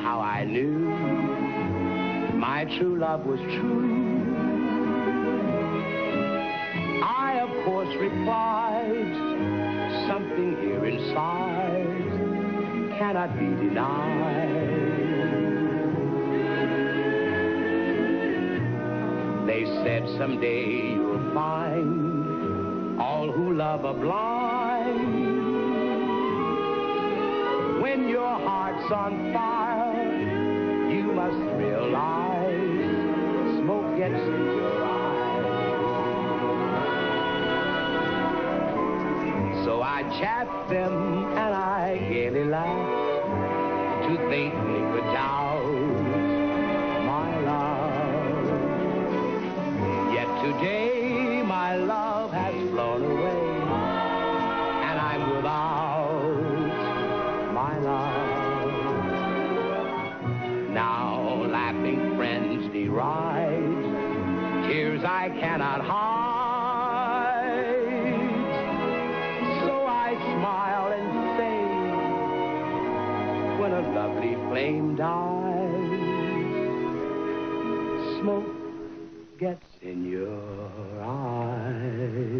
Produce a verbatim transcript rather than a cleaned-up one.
how I knew my true love was true. I, of course, replied, something here inside cannot be denied. They said someday you'll find all who love are blind. When your heart's on fire, you must realize smoke gets in your eyes. So I chaffed them and I gaily laughed to think they could doubt my love. Yet today my love has flown away and I'm without my love. Now laughing friends deride, tears I cannot hide. So I smile and say, when a lovely flame dies, smoke gets in your eyes.